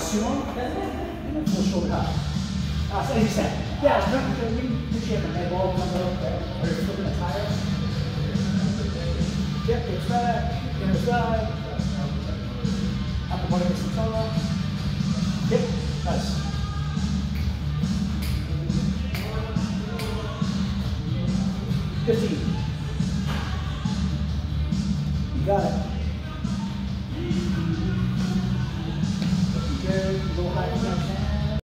sumo, and then full shoulder high. So as you said, yeah, remember, you can push your head ball, come up there, or you're flipping a tire. Yep, it's back, inner side, upper body makes some tall. Yep, nice. Good. You got it.